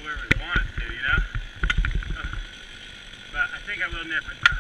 where we want it to, you know? But I think I will nip it.